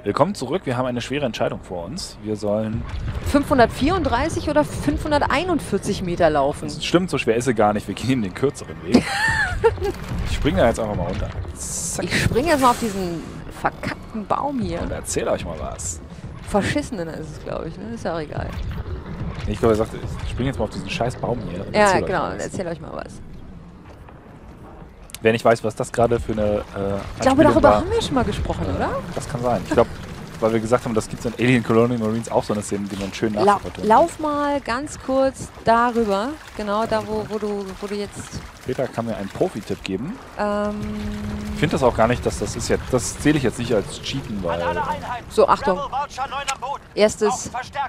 Willkommen zurück. Wir haben eine schwere Entscheidung vor uns. Wir sollen... 534 oder 541 Meter laufen. Das stimmt, so schwer ist sie gar nicht. Wir gehen den kürzeren Weg. Ich springe da jetzt einfach mal runter. Zack. Ich springe jetzt mal auf diesen verkackten Baum hier. Und erzähl euch mal was. Verschissenen ist es, glaube ich. Ne? Ist ja auch egal. Ich glaube, er sagte, ich springe jetzt mal auf diesen scheiß Baum hier. Und Ja, erzähl euch genau. mal Und was. erzähl euch mal was. Wer nicht weiß, was das gerade für eine Ich glaube, darüber war, haben wir schon mal gesprochen, oder? das kann sein. Ich glaube, weil wir gesagt haben, das gibt es in Alien Colonial Marines auch so eine Szene, die man schön nachvertonen. Lauf mal ganz kurz darüber. Genau, da wo du jetzt... Peter kann mir einen Profi-Tipp geben. Ich finde das auch gar nicht, dass das ist jetzt, das zähle ich jetzt nicht als Cheaten, weil... So, Achtung. Erstes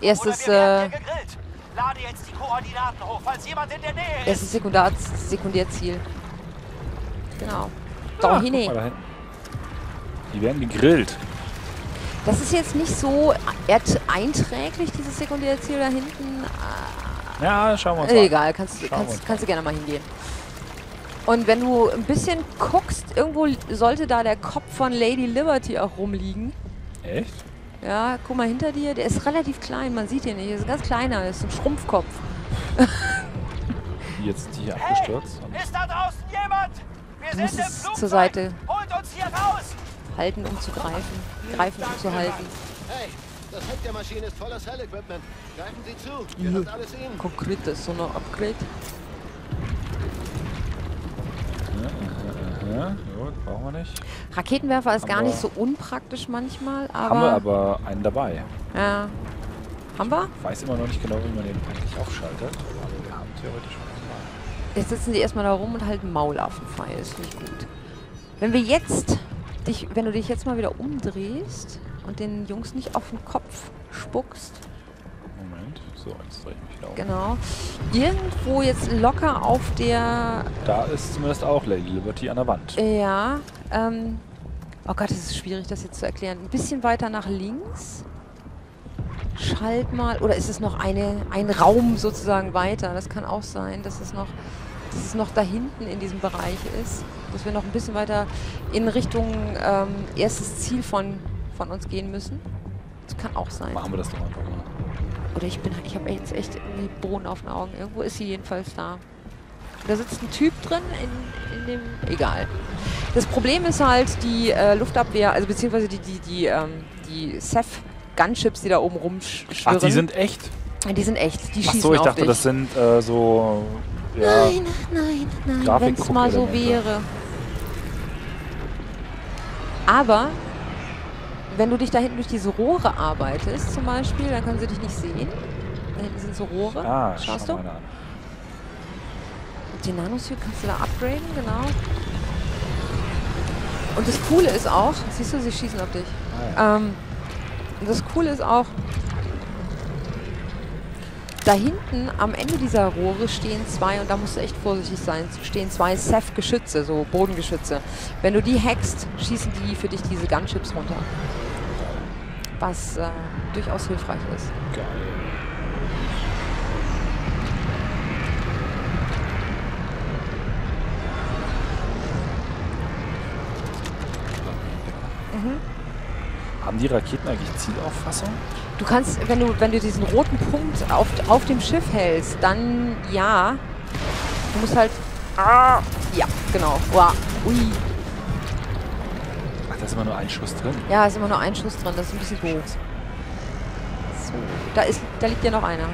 Sekundärziel. Genau. Da guck hinein. mal da hinten. Die werden gegrillt. Das ist jetzt nicht so einträglich, dieses Sekundärziel da hinten. Ja, schauen wir uns an. Egal, kannst du gerne mal hingehen. Und wenn du ein bisschen guckst, irgendwo sollte da der Kopf von Lady Liberty auch rumliegen. Echt? Ja, guck mal hinter dir, der ist relativ klein, man sieht ihn nicht. Er ist ein ganz kleiner, ist ein Schrumpfkopf. Die jetzt hier abgestürzt. Ist da draußen jemand? Wir Du sind musst im es Flugzeug. zur Seite Holt uns hier raus! halten, um zu greifen. Greifen, um zu halten. Hey, das Heck der Maschine ist voller Cell-Equipment. Greifen Sie zu. Gehört alles Ihnen. Konkret, das ist so eine Upgrade. Ja, gut, brauchen wir nicht. Raketenwerfer ist gar Aber- nicht so unpraktisch manchmal, aber... Haben wir aber einen dabei. Ja. Haben wir? Ich weiß immer noch nicht genau, wie man den eigentlich aufschaltet. Aber wir haben theoretisch schon einen dabei. Jetzt sitzen die erstmal da rum und halten Maulaffenfeil. Das finde ich gut. Wenn wir jetzt... wenn du dich jetzt mal wieder umdrehst und den Jungs nicht auf den Kopf spuckst, Moment. So, jetzt drehe ich mich wieder um. genau, irgendwo jetzt locker auf der... Da ist zumindest auch Lady Liberty an der Wand. Ja, oh Gott, es ist schwierig, das jetzt zu erklären. Ein bisschen weiter nach links. Schalt mal, oder ist es noch ein Raum sozusagen weiter? Das kann auch sein, dass es noch da hinten in diesem Bereich ist. Dass wir noch ein bisschen weiter in Richtung erstes Ziel von uns gehen müssen. Das kann auch sein. Machen wir das doch einfach mal. Oder ich habe jetzt echt irgendwie Bohnen auf den Augen. Irgendwo ist sie jedenfalls da. Da sitzt ein Typ drin in dem... Egal. Das Problem ist halt die Luftabwehr, also beziehungsweise die Ceph-Gunships, die da oben rumschwirren. Ach, die sind echt? Die sind echt. Die Ach schießen so, ich auf dachte, dich. das sind so... Ja, Nein, wenn es Grafikguck- mal so Elemente. wäre. Aber wenn du dich da hinten durch diese Rohre arbeitest zum Beispiel, dann können sie dich nicht sehen. Da hinten sind so Rohre. Ah, Schaust schau du? mal an. Den Nanosuit kannst du da upgraden, genau. Und das Coole ist auch, siehst du, sie schießen auf dich. Ah, Und das Coole ist auch, da hinten am Ende dieser Rohre stehen zwei, und da musst du echt vorsichtig sein, stehen zwei Ceph-Geschütze, so Bodengeschütze. Wenn du die hackst, schießen die für dich diese Gunships runter. Was durchaus hilfreich ist. Geil. Haben die Raketen eigentlich Zielauffassung? Du kannst, wenn du diesen roten Punkt auf dem Schiff hältst, dann ja. Du musst halt... Ja, genau. Wow. Ui. Ach, da ist immer nur ein Schuss drin. Ja, ist immer nur ein Schuss drin. Das ist ein bisschen doof. So, da liegt ja noch einer.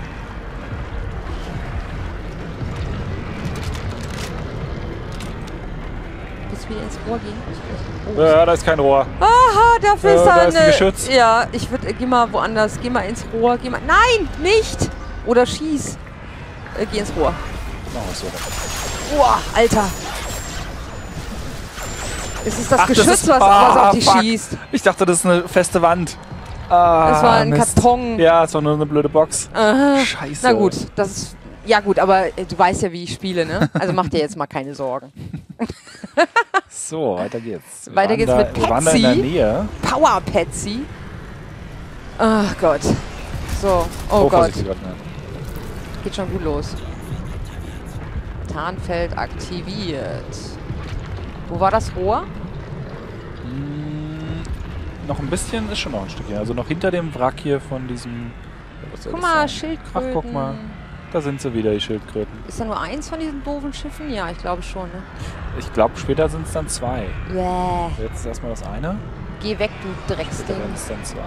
Willst du wieder ins Rohr gehen? Oh. Ja, da ist kein Rohr. Aha, dafür ist da ist ein Geschütz. Ja, ich würde... Geh mal woanders. Geh mal ins Rohr. Geh mal... Nein, nicht! Oder schieß. Geh ins Rohr. Machen wir es so. Boah, Alter. Es ist das Ach, das Geschütz, ist- was auf dich fuck. schießt. Ich dachte, das ist eine feste Wand. Ah, Das war ein Mist. Karton. Ja, es war nur eine blöde Box. Aha. Scheiße. Na gut, das ist... Ja gut, aber du weißt ja, wie ich spiele, ne? Also mach dir jetzt mal keine Sorgen. So, weiter geht's. Wir Weiter waren geht's da, mit Wir waren da in der Patsy. Nähe. Power Patsy. Ach Gott. So, oh Gott. vorsichtig, Gott, ne? Geht schon gut los. Tarnfeld aktiviert. Wo war das Rohr? noch ein bisschen, ist schon noch ein Stückchen. Also noch hinter dem Wrack hier von diesem... Guck mal, Schildkröten. Ach, guck mal. Da sind sie wieder, die Schildkröten. Ist da nur eins von diesen doofen Schiffen? Ja, ich glaube schon, ne? Ich glaube, später sind es dann 2. Bäh. Jetzt erstmal das eine. Geh weg, du Drecksding. Später werden es dann 2.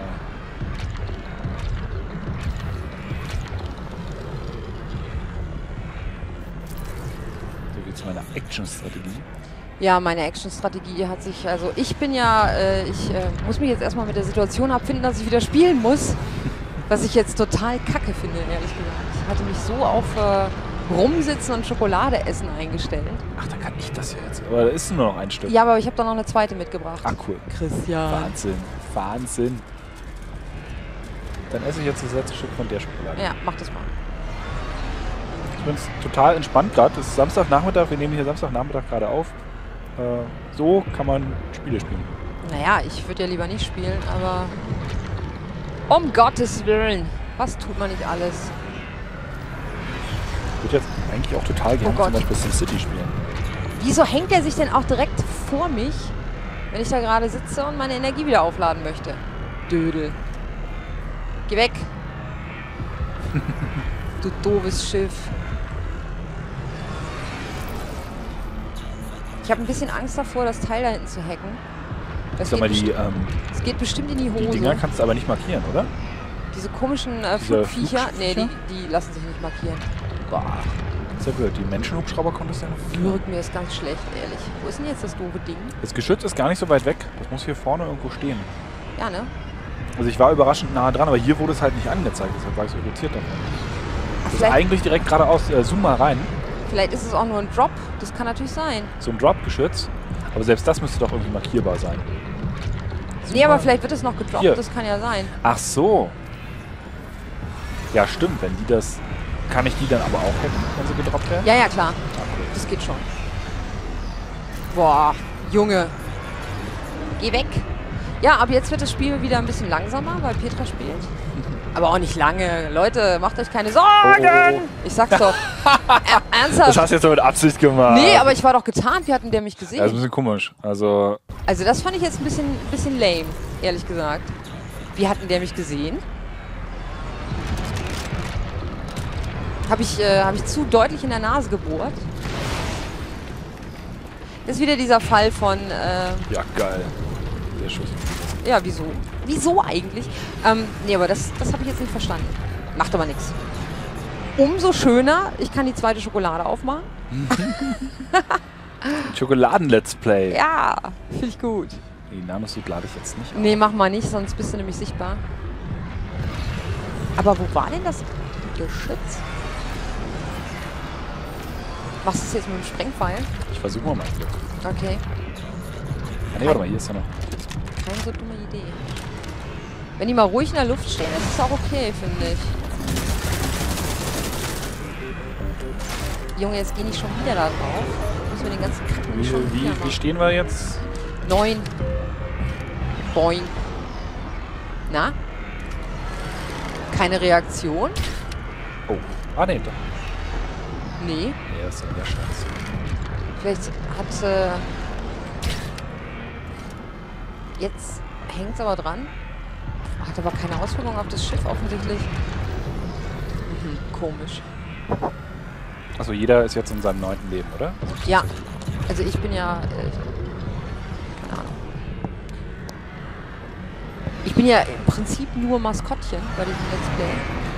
So geht's meiner Action-Strategie. Ja, meine Action-Strategie hat sich, also ich bin ja, ich muss mich jetzt erstmal mit der Situation abfinden, dass ich wieder spielen muss. Was ich jetzt total kacke finde, ehrlich gesagt. Ich hatte mich so auf Rumsitzen und Schokolade essen eingestellt. Ach, dann kann ich das ja jetzt. Aber da ist nur noch ein Stück. Ja, aber ich habe da noch eine zweite mitgebracht. Ah, cool. Christian. Wahnsinn. Wahnsinn. Dann esse ich jetzt das letzte Stück von der Schokolade. Ja, mach das mal. Ich bin total entspannt gerade. Es ist Samstagnachmittag. Wir nehmen hier Samstagnachmittag gerade auf. So kann man Spiele spielen. Naja, ich würde ja lieber nicht spielen, aber... Um Gottes Willen. Was tut man nicht alles? Ich würde jetzt eigentlich auch total gerne zum Beispiel SimCity spielen. Wieso hängt er sich denn auch direkt vor mich, wenn ich da gerade sitze und meine Energie wieder aufladen möchte? Dödel. Geh weg. Du doofes Schiff. Ich habe ein bisschen Angst davor, das Teil da hinten zu hacken. Das geht bestimmt in die Hose. Die Dinger kannst du aber nicht markieren, oder? Diese komischen Flugviecher? Nee, die lassen sich nicht markieren. Boah. Ist ja blöd. Die Menschenhubschrauber konntest du ja noch markieren. Würgt mir ist ganz schlecht, ehrlich. Wo ist denn jetzt das doofe Ding? Das Geschütz ist gar nicht so weit weg. Das muss hier vorne irgendwo stehen. Ja, ne? Also ich war überraschend nah dran, aber hier wurde es halt nicht angezeigt. Deshalb war ich so irritiert davon. Das ist eigentlich direkt geradeaus. Zoom mal rein. Vielleicht ist es auch nur ein Drop. Das kann natürlich sein. So ein Drop-Geschütz. Aber selbst das müsste doch irgendwie markierbar sein. Nee, aber vielleicht wird es noch gedroppt. Hier. Das kann ja sein. Ach so. Ja, stimmt. Wenn die das... Kann ich die dann aber auch hacken, wenn sie gedroppt werden? Ja, ja, klar. Das geht schon. Boah, Junge. Geh weg. Ja, ab jetzt wird das Spiel wieder ein bisschen langsamer, weil Petra spielt. Aber auch nicht lange. Leute, macht euch keine Sorgen. Ich sag's doch. Ernsthaft. Das hast du jetzt doch mit Absicht gemacht. Nee, aber ich war doch getarnt. Wie hat denn der mich gesehen? Das ist ein bisschen komisch. Also das fand ich jetzt ein bisschen lame, ehrlich gesagt. Wie hat denn der mich gesehen? Hab ich zu deutlich in der Nase gebohrt? Das ist wieder dieser Fall von... ja, geil. Sehr schön. Ja, wieso? Wieso eigentlich? Nee, aber das habe ich jetzt nicht verstanden. Macht aber nichts. Umso schöner, ich kann die zweite Schokolade aufmachen. Schokoladen-Let's Play. Ja, finde ich gut. Die Nanosuit lade ich jetzt nicht auf. Nee, mach mal nicht, sonst bist du nämlich sichtbar. Aber wo war denn das Geschütz? Machst du es jetzt mit dem Sprengpfeil? Ich versuche mal mein Glück. Okay. Ah, nee, warte mal, hier ist ja noch. Keine so dumme Idee. Wenn die mal ruhig in der Luft stehen, ist es auch okay, finde ich. Junge, jetzt geh nicht schon wieder da drauf. Müssen wir den ganzen Kacken nicht schon wieder machen. Wie stehen wir jetzt? 9. Boing. Na? Keine Reaktion? Oh. Ah, nee, doch. Nee. Nee, das ist ja wieder scheiße. Vielleicht hat... jetzt hängt es aber dran. Hat aber keine Auswirkung auf das Schiff offensichtlich. Komisch. Achso, jeder ist jetzt in seinem 9. Leben, oder? Ja. Also ich bin ja... keine Ahnung. Ich bin ja im Prinzip nur Maskottchen bei diesem Let's Play.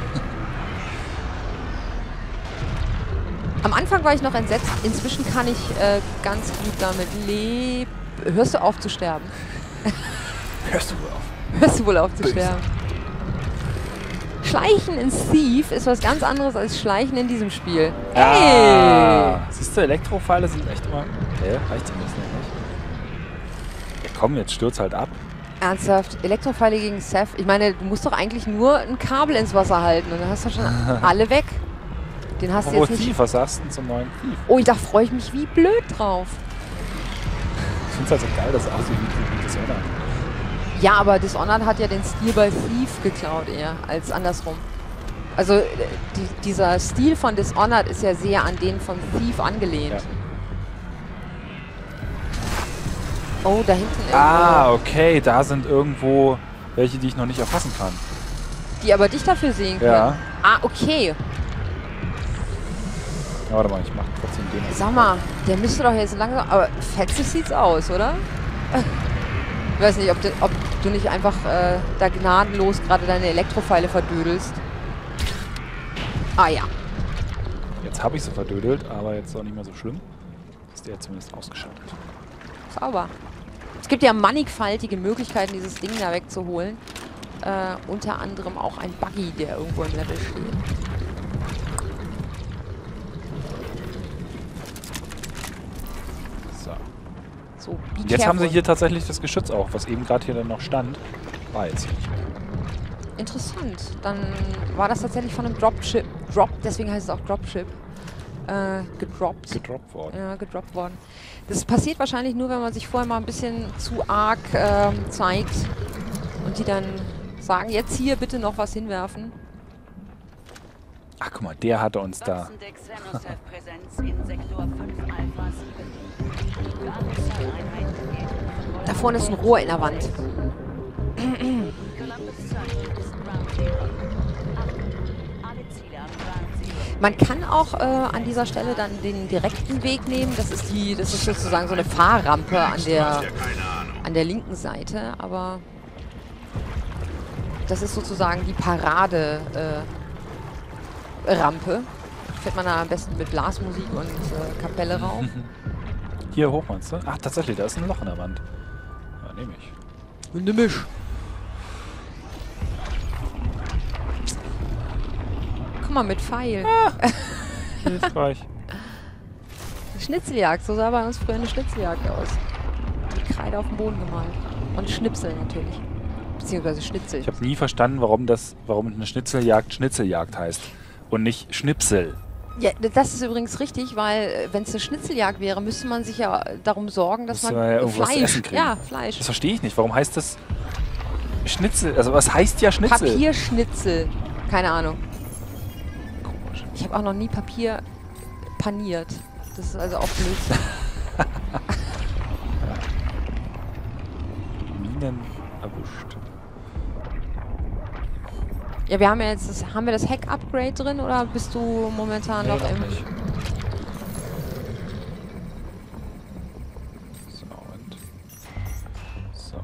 Am Anfang war ich noch entsetzt. Inzwischen kann ich ganz gut damit leben. Hörst du auf zu sterben? Hörst du wohl auf? Hörst du wohl auf zu sterben? Schleichen in Thief ist was ganz anderes als Schleichen in diesem Spiel. Hey! Siehst du, Elektropfeile sind echt immer... reicht ein bisschen nicht. Ja komm, jetzt stürzt halt ab. Ernsthaft? Elektropfeile gegen Seth? Ich meine, du musst doch eigentlich nur ein Kabel ins Wasser halten und dann hast du schon alle weg. Den hast du jetzt nicht... Thief, was sagst du denn zum neuen Thief? Oh, da freue ich mich wie blöd drauf. Ich finde es halt so geil, dass es aussieht wie Dishonored. Ja, aber Dishonored hat ja den Stil bei Thief geklaut eher, als andersrum. Also dieser Stil von Dishonored ist ja sehr an den von Thief angelehnt. Oh, da hinten irgendwo. Ah, okay. Da sind irgendwo welche, die ich noch nicht erfassen kann. Die aber dich dafür sehen können. Ja. Ah, okay. Ja, warte mal, ich mach trotzdem den. Sag mal, der müsste doch jetzt langsam... Aber fetzig sieht's aus, oder? Ich weiß nicht, ob du nicht einfach da gnadenlos gerade deine Elektropfeile verdödelst. Ah ja. Jetzt habe ich sie verdödelt, aber jetzt ist auch nicht mehr so schlimm. Ist der zumindest ausgeschaltet. Sauber. Es gibt ja mannigfaltige Möglichkeiten, dieses Ding da wegzuholen. Unter anderem auch ein Buggy, der irgendwo im Level steht. So. So, Und jetzt haben sie hier tatsächlich das Geschütz auch, was eben gerade hier dann noch stand. War jetzt hier nicht mehr. Interessant. Dann war das tatsächlich von einem Dropship. Deswegen heißt es auch Dropship. Gedroppt. Gedroppt worden. Ja, gedroppt worden. Das passiert wahrscheinlich nur, wenn man sich vorher mal ein bisschen zu arg zeigt. Und die dann sagen, jetzt hier bitte noch was hinwerfen. Ach, guck mal, der hatte uns da. Da vorne ist ein Rohr in der Wand. Man kann auch an dieser Stelle dann den direkten Weg nehmen. Das ist sozusagen so eine Fahrrampe an der linken Seite, aber das ist sozusagen die Parade Rampe. Fährt man da am besten mit Blasmusik und Kapelle rauf. Hier hoch, meinst du? Ach, tatsächlich, da ist ein Loch in der Wand. Ja, nehme ich. Nimm mich. Guck mal, mit Pfeil. Hilfreich. Schnitzeljagd, so sah bei uns früher eine Schnitzeljagd aus. Die Kreide auf dem Boden gemalt. Und Schnipsel natürlich. Beziehungsweise Schnitzel. Ich habe nie verstanden, warum eine Schnitzeljagd Schnitzeljagd heißt. Und nicht Schnipsel. Ja, das ist übrigens richtig, weil wenn es eine Schnitzeljagd wäre, müsste man sich ja darum sorgen, dass man ja irgendwas zu Fleisch... essen kriegen. Ja, Fleisch. Das verstehe ich nicht. Warum heißt das Schnitzel? Also was heißt ja Schnitzel? Papierschnitzel. Keine Ahnung. Komisch. Ich habe auch noch nie Papier paniert. Das ist also auch Blödsinn. Minen erwischt. Ja, wir haben ja jetzt haben wir das Hack-Upgrade drin oder bist du momentan noch im... Nicht. So, und... So.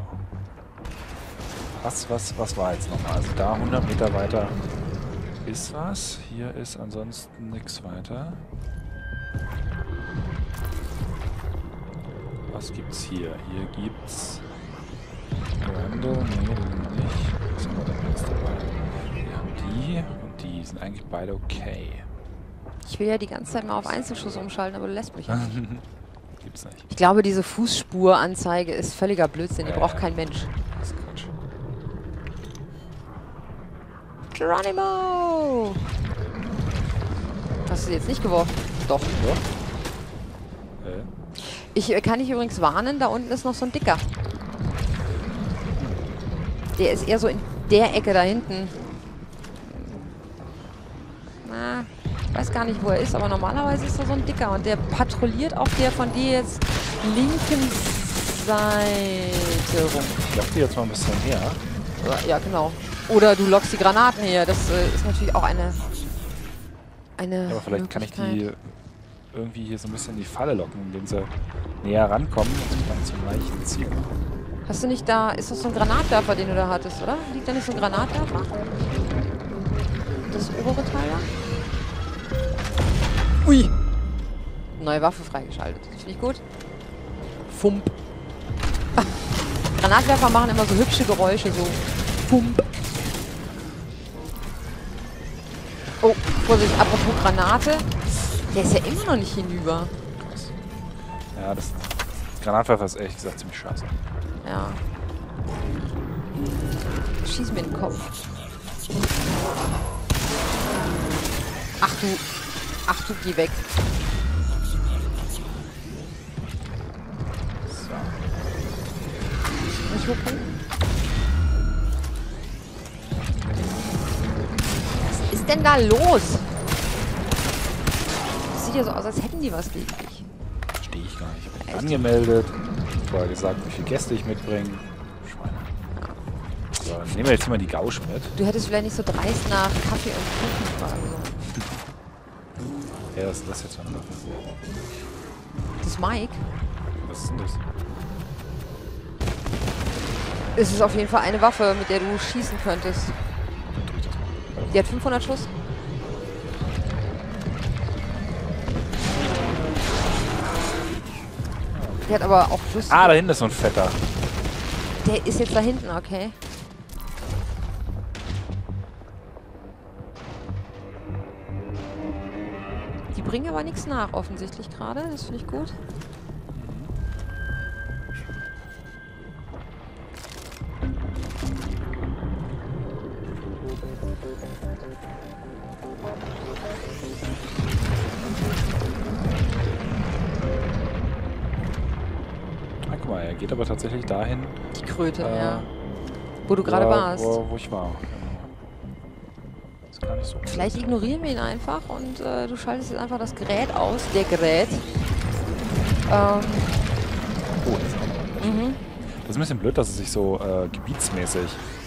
Was war jetzt nochmal? Also da 100 Meter weiter ist was. Hier ist ansonsten nichts weiter. Was gibt's hier? Hier gibt's... Grendel? Nee, die sind nicht. Was haben wir denn jetzt dabei? Wir haben die und die sind eigentlich beide okay. Ich will ja die ganze Zeit mal auf Einzelschuss umschalten, aber du lässt mich ja nicht. Gibt's nicht. Ich glaube, diese Fußspuranzeige ist völliger Blödsinn. Die braucht kein Mensch. Das ist Quatsch. Geronimo! Hast du sie jetzt nicht geworfen? Doch. Ja. Ich kann dich übrigens warnen, da unten ist noch so ein Dicker. Der ist eher so in der Ecke da hinten. Na, ich weiß gar nicht, wo er ist, aber normalerweise ist da so ein Dicker. Und der patrouilliert auf der von dir jetzt linken Seite rum. Ich lock die jetzt mal ein bisschen her. Ja, genau. Oder du lockst die Granaten her. Das ist natürlich auch eine Ja, aber vielleicht kann ich die irgendwie hier so ein bisschen in die Falle locken, indem sie näher rankommen und dann zum Leichenziel machen. Hast du nicht da... Ist das so ein Granatwerfer, den du da hattest, oder? Liegt da nicht so ein Granatwerfer? Das obere Teil da? Ui! Neue Waffe freigeschaltet. Finde ich gut. Fump. Granatwerfer machen immer so hübsche Geräusche, so Fump. Oh, Vorsicht, apropos Granate. Der ist ja immer noch nicht hinüber. Krass. Ja, das Granatwerfer ist ehrlich gesagt ziemlich scheiße. Ja. Schieß mir in den Kopf. Ach du, geh weg. So. Nicht hochgucken. Was ist denn da los? Das sieht ja so aus, als hätten die was gegen dich. Verstehe ich gar nicht. Ich bin angemeldet. vorher gesagt, wie viele Gäste ich mitbringe. Schweine. So, dann nehmen wir jetzt mal die Gausch mit. Du hättest vielleicht nicht so dreist nach Kaffee und Kuchen fragen sollen. Ja, was ist das jetzt für eine Waffe? Das ist Mike. Was ist denn das? Es ist auf jeden Fall eine Waffe, mit der du schießen könntest. Dann drück ich das mal. Die hat 500 Schuss. Die hat aber auch Schuss. Ah, da hinten ist so ein Fetter. Der ist jetzt da hinten, okay. Die bringen aber nichts nach, offensichtlich gerade. Das finde ich gut. Ah, guck mal, er geht aber tatsächlich dahin, Die Kröte, ja. Wo du gerade wo, warst. wo ich war. Ist gar nicht so. Vielleicht ignorieren wir ihn einfach und du schaltest jetzt einfach das Gerät aus. Der Gerät. Oh, das ist auch noch ein Mhm. Das ist ein bisschen blöd, dass es sich so gebietsmäßig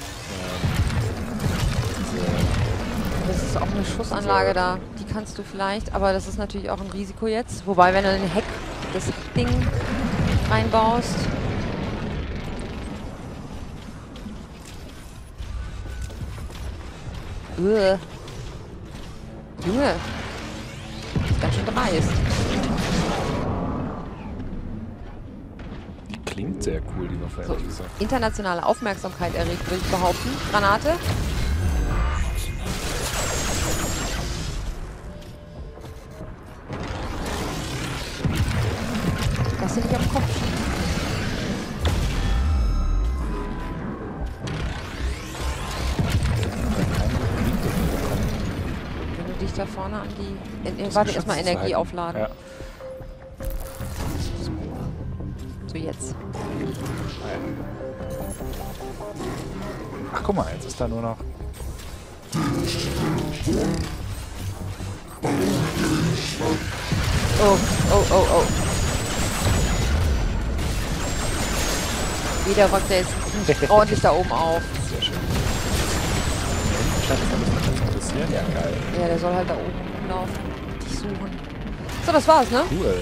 Das ist auch eine Schussanlage da. Die kannst du vielleicht, aber das ist natürlich auch ein Risiko jetzt. Wobei, wenn du das Heckding reinbaust. Junge. Das ist ganz schön dreist. die klingt sehr cool, die Waffe, ehrlich gesagt. Internationale Aufmerksamkeit erregt, würde ich behaupten. Granate. Lass dich nicht am Kopf schießen. Wenn du dich da vorne an die... warte, erstmal Energie aufladen. Ja. So, jetzt. Ach, guck mal, jetzt ist da nur noch... Oh, oh, oh, oh. Wieder rockt er jetzt nicht ordentlich da oben auf. Sehr schön. Scheint das ein bisschen zu interessieren. Ja, geil. Ja, der soll halt da oben rumlaufen. Dich suchen. So, das war's, ne? Cool.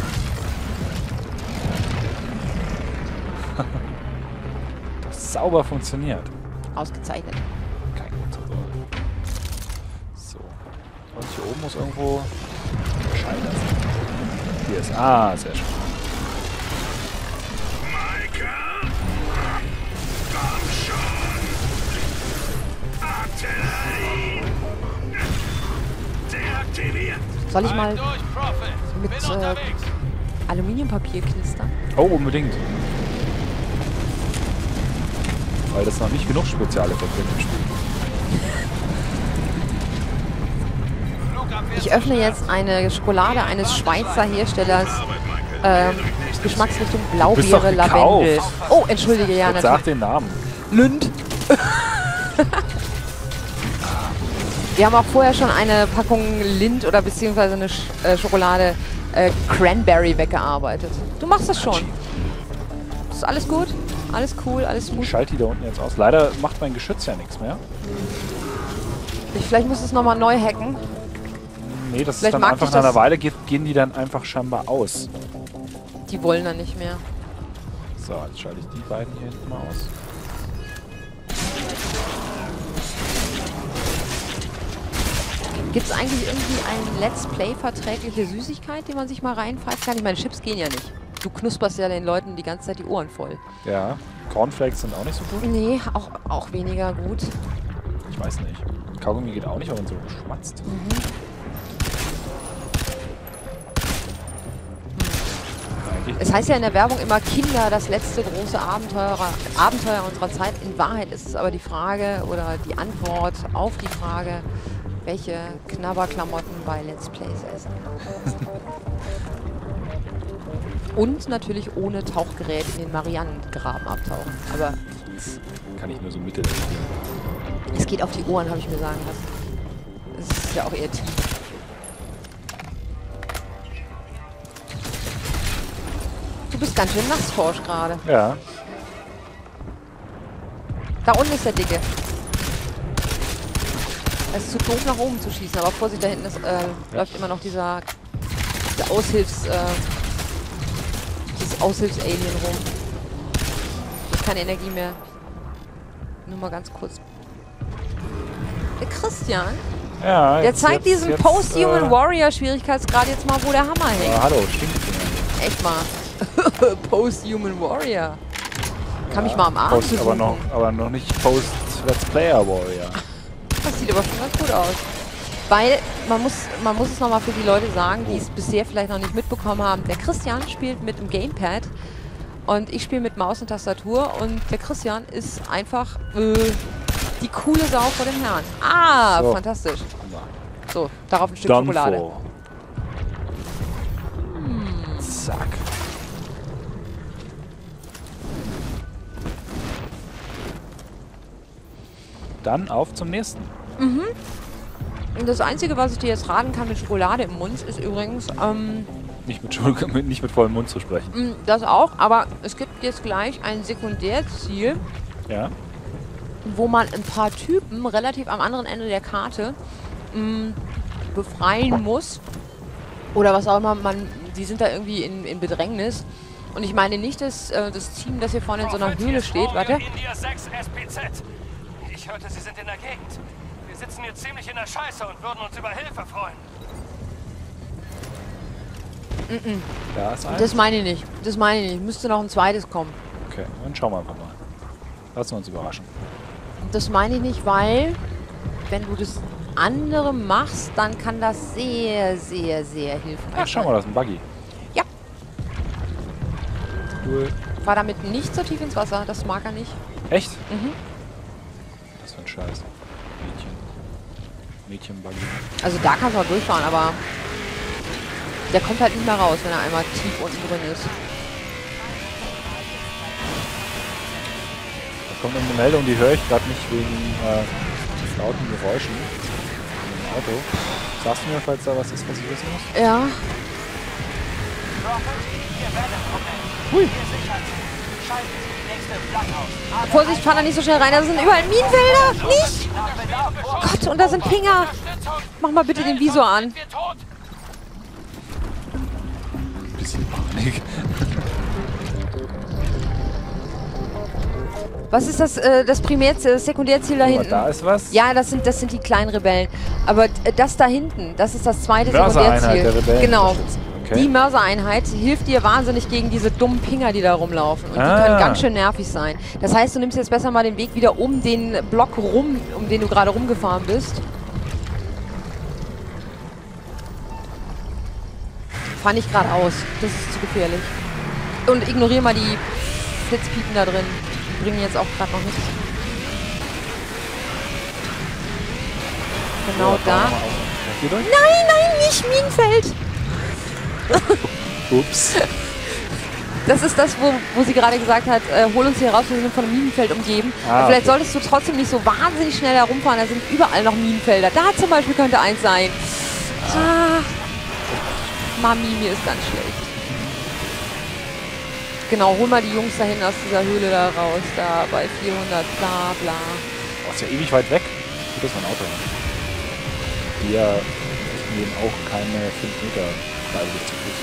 Das ist sauber funktioniert. Ausgezeichnet. Kein Grund zur Sorge. So. Und hier oben muss irgendwo Schalter sein. Hier ist. Ah, sehr schön. Soll ich mal Durch, Prophet. mit Bin unterwegs. Aluminiumpapier knistern? Oh, unbedingt. Weil das noch nicht genug Spezialeffekte im Spiel. Ich öffne jetzt eine Schokolade eines Schweizer Herstellers. Geschmacksrichtung bist doch Blaubeere, gekauft. Lavendel. Oh, entschuldige, ja, Jetzt sag natürlich. den Namen. Lünd. Wir haben auch vorher schon eine Packung Lind oder beziehungsweise eine Schokolade Cranberry weggearbeitet. Du machst das schon. Ist alles gut? Alles cool, alles Ich smooth? schalte die da unten jetzt aus. Leider macht mein Geschütz ja nichts mehr. Vielleicht muss es nochmal neu hacken. Nee, das ist Vielleicht dann mag einfach ich nach einer das- Weile gehen die dann einfach scheinbar aus. Die wollen dann nicht mehr. So, jetzt schalte ich die beiden hier hinten mal aus. Gibt es eigentlich irgendwie eine Let's Play-verträgliche Süßigkeit, die man sich mal reinpfeifen kann? Ich meine, Chips gehen ja nicht. Du knusperst ja den Leuten die ganze Zeit die Ohren voll. Ja, Cornflakes sind auch nicht so gut. Nee, auch weniger gut. Ich weiß nicht. Kaugummi geht auch nicht, wenn man so schmatzt. Eigentlich Es heißt ja in der Werbung immer Kinder, das letzte große Abenteuer unserer Zeit. In Wahrheit ist es aber die Frage oder die Antwort auf die Frage, welche Knabberklamotten bei Let's Plays essen. Und natürlich ohne Tauchgerät in den Marianengraben abtauchen. Aber kann ich nur so mittel. es geht auf die Ohren, habe ich mir sagen lassen. Es ist ja auch eher tief. Du bist ganz schön nass, Forsch, gerade. Ja. Da unten ist der Dicke. Es ist zu doof, nach oben zu schießen, aber Vorsicht, da hinten ist, läuft immer noch dieser dieses Aushilfs-Alien rum. Ich habe keine Energie mehr. Nur mal ganz kurz. Der Christian, Ja, der zeigt diesen Post-Human Warrior-Schwierigkeitsgrad jetzt mal, wo der Hammer hängt. hallo, stinkt. Echt mal. Post-Human Warrior. Kann mich mal am Arm Post, besuchen. aber noch nicht Post-Let's Player Warrior. Das sieht aber schon ganz gut aus. Weil, man muss es nochmal für die Leute sagen, die es bisher vielleicht noch nicht mitbekommen haben. Der Christian spielt mit dem Gamepad und ich spiele mit Maus und Tastatur und der Christian ist einfach die coole Sau vor dem Herrn. Ah, So. fantastisch. So, darauf ein Stück Done Schokolade. for. Zack. Dann auf zum nächsten. Und das Einzige, was ich dir jetzt raten kann mit Schokolade im Mund, ist übrigens, Nicht mit vollem Mund zu sprechen. das auch, aber es gibt jetzt gleich ein Sekundärziel, Ja. wo man ein paar Typen relativ am anderen Ende der Karte befreien muss. Oder was auch immer, die sind da irgendwie in Bedrängnis. Und ich meine nicht, dass das Team, das hier vorne in so einer Höhle steht, warte. India 6 SPZ. Ich hörte, Sie sind in der Gegend. Wir sitzen hier ziemlich in der Scheiße und würden uns über Hilfe freuen. Da ist eins. Das meine ich nicht. Das meine ich nicht. Müsste noch ein zweites kommen. Okay, dann schauen wir einfach mal. Lassen wir uns überraschen. Das meine ich nicht, weil wenn du das andere machst, dann kann das sehr, sehr, sehr hilfreich Ach, schau mal, das ist ein Buggy. Ja. Cool. Fahr damit nicht so tief ins Wasser. Das mag er nicht. Echt? Mhm. Was für ein Scheiß. Mädchen-Buggy. Also da kannst du auch durchfahren, aber der kommt halt nicht mehr raus, wenn er einmal tief unten drin ist. Da kommt eine Meldung, die höre ich gerade nicht wegen lauten Geräuschen im Auto. Sagst du mir, falls da was ist, was ich wissen muss? Ja. Ihr werdet kommen. Hui. Gesichert. Schalten Sie die nächste Flak aus. Vorsicht, fahr da nicht so schnell rein. Da sind überall Minenfelder. Nicht! Oh Gott, und da sind Pinger. Mach mal bitte den Visor an. Wir tot. Bisschen Panik. Was ist das, das Sekundärziel da Aber hinten? da ist was. Ja, das sind die kleinen Rebellen. Aber das da hinten, das ist das zweite Mörsereinheit Sekundärziel. der Rebellen Genau. unterstützen. Okay. Die Mörsereinheit hilft dir wahnsinnig gegen diese dummen Pinger, die da rumlaufen. Und die können ganz schön nervig sein. Das heißt, du nimmst jetzt besser mal den Weg wieder um den Block rum, um den du gerade rumgefahren bist. Fahr nicht geradeaus. Das ist zu gefährlich. Und ignoriere mal die Blitzpiepen da drin. Die bringen jetzt auch gerade noch nichts. Genau Ja, da. fahren wir mal auf. Hier durch? Nein, nein, nicht Minenfeld! Ups. Das ist das, wo sie gerade gesagt hat, hol uns hier raus, wir sind von einem Minenfeld umgeben. Ah, Vielleicht okay. solltest du trotzdem nicht so wahnsinnig schnell herumfahren, da sind überall noch Minenfelder. Da zum Beispiel könnte eins sein. Ah. Mami, mir ist ganz schlecht. Genau, hol mal die Jungs da hinten aus dieser Höhle da raus, da bei 400, bla bla. Oh, ist ja ewig weit weg. Gut, dass mein Auto hat. Wir nehmen auch keine 5 Meter freiwillig zu Fuß.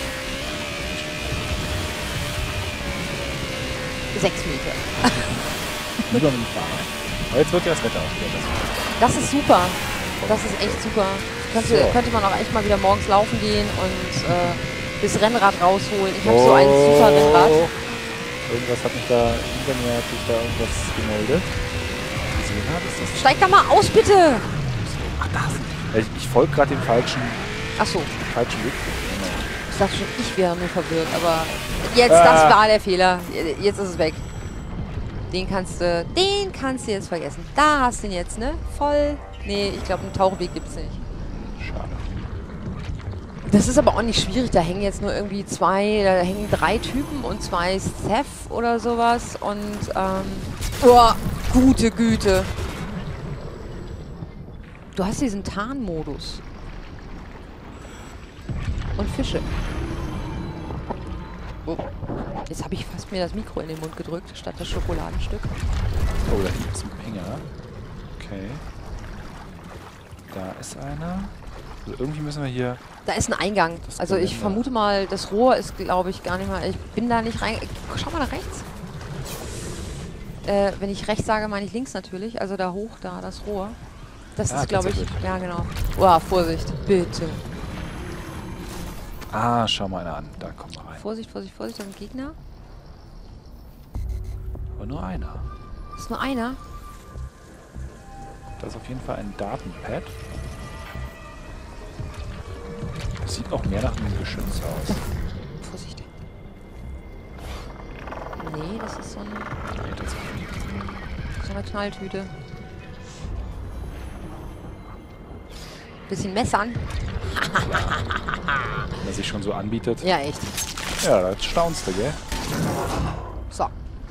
6 Meter. Lieber mit dem Fahrrad. Aber jetzt wird ja das Wetter auch wieder besser. Das ist super. Das ist echt super. Könnte man auch echt mal wieder morgens laufen gehen und das Rennrad rausholen. Ich habe so ein super Rennrad. Irgendwas hat mich da, hinter mir hat sich da irgendwas gemeldet. Gesehen hat, ist das... Steig da mal aus, bitte! Ach, das. Ich folge gerade dem falschen Achso, Weg. ich dachte schon, ich wäre nur verwirrt, aber jetzt, das war der Fehler. Jetzt ist es weg. Den kannst du jetzt vergessen. Da hast du ihn jetzt, ne? Voll. Nee, ich glaube, einen Tauchweg gibt es nicht. Schade. Das ist aber auch nicht schwierig. Da hängen jetzt nur irgendwie da hängen 3 Typen und 2 Seth oder sowas. Und, oh, gute Güte. Du hast diesen Tarnmodus. Und Fische. Oh. Jetzt habe ich fast mir das Mikro in den Mund gedrückt, statt das Schokoladenstück. Oh, da hinten ist ein Pinger. Okay. Da ist einer. Also irgendwie müssen wir hier... Da ist ein Eingang. Das Also ich Geländer. vermute mal, das Rohr ist, glaube ich, gar nicht mal... Ich bin da nicht rein... Schau mal nach rechts. Wenn ich rechts sage, meine ich links natürlich. Also da hoch, da, das Rohr. Das ist, glaube ich... tatsächlich. Ja, genau. Boah, Vorsicht. Bitte. Ah, schau mal einer an. Da kommen wir rein. Vorsicht, Vorsicht, Vorsicht. Da sind Gegner. Aber nur einer. Ist nur einer. Da ist auf jeden Fall ein Datenpad. Das sieht auch mehr nach einem Geschütz aus. Vorsicht. Nee, das ist so, Nee, tatsächlich. so eine Knalltüte. Bisschen messern. Wenn er sich schon so anbietet. Ja, echt. Ja, da staunst du, gell? So.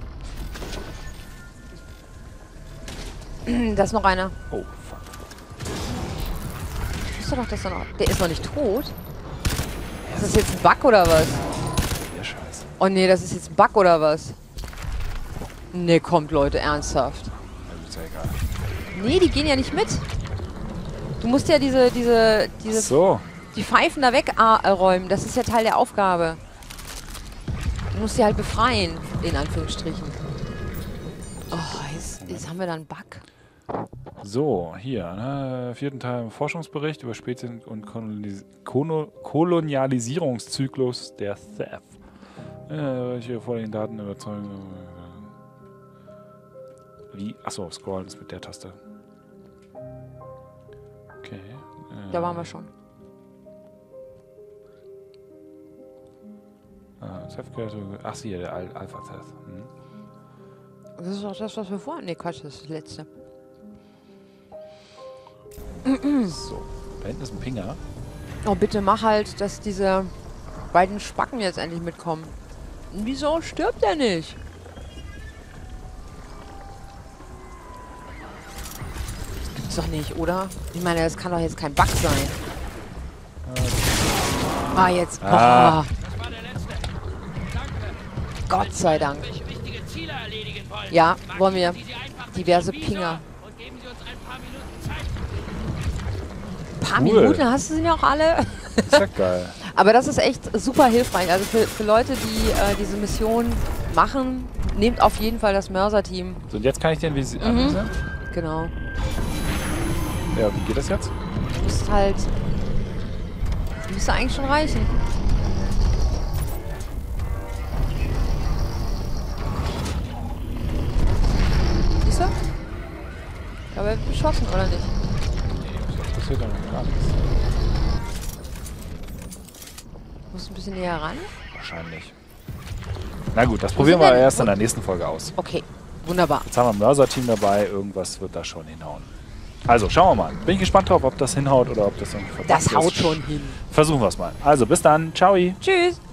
Da ist noch einer. Oh, fuck. Ist doch noch, dass er noch... Der ist noch nicht tot. Ist das jetzt ein Bug oder was? Der Scheiß. Oh nee, das ist jetzt ein Bug oder was? Nee, kommt Leute, ernsthaft. Also ist ja egal. Nee, die gehen ja nicht mit. Du musst ja diese So. die Pfeifen da wegräumen. Das ist ja Teil der Aufgabe. Du musst sie halt befreien, in Anführungsstrichen. Oh, jetzt haben wir da einen Bug. So, hier, ne, 4. Teil Forschungsbericht über Spezien- und Kolonialisierungszyklus der Thef. Hier vor den Daten überzeugen. Wie? Achso, scrollen ist mit der Taste. Okay. Da waren wir schon. Ach, hier, der Alpha-Test. Das ist auch das, was wir vorhaben. Nee, Quatsch, das ist das letzte. So, da hinten ist ein Pinger. Oh, bitte mach halt, dass diese beiden Spacken jetzt endlich mitkommen. Wieso stirbt er nicht? Das gibt's doch nicht, oder? Ich meine, das kann doch jetzt kein Bug sein. Ah, jetzt. Ah. Oh, Das war der letzte. Danke. Gott sei Dank. Wenn wir wichtige Ziele erledigen wollen, Ja, wollen wir. markieren Sie sie einfach mit Diverse Ihrem Visor Pinger. und geben Sie uns ein paar Minuten Zeit. Ein paar Cool. Minuten hast du sie auch alle. Ist ja geil. Aber das ist echt super hilfreich. Also für Leute, die diese Mission machen, nehmt auf jeden Fall das Mörser-Team. So, und jetzt kann ich den anvisieren? Genau. Ja, wie geht das jetzt? Du musst halt... Müsste eigentlich schon reichen. Siehst du? Ich glaube, er wird beschossen, oder nicht? Nee, das passiert doch noch gar nichts. Du musst ein bisschen näher ran. Wahrscheinlich. Na gut, das probieren sind wir denn- erst in der nächsten Folge aus. Okay, wunderbar. Jetzt haben wir ein Mörser-Team dabei. Irgendwas wird da schon hinhauen. Also, schauen wir mal. Bin ich gespannt drauf, ob das hinhaut oder ob das irgendwie verbuggt Das haut ist. schon hin. Versuchen wir es mal. Also, bis dann. Ciao. Tschüss.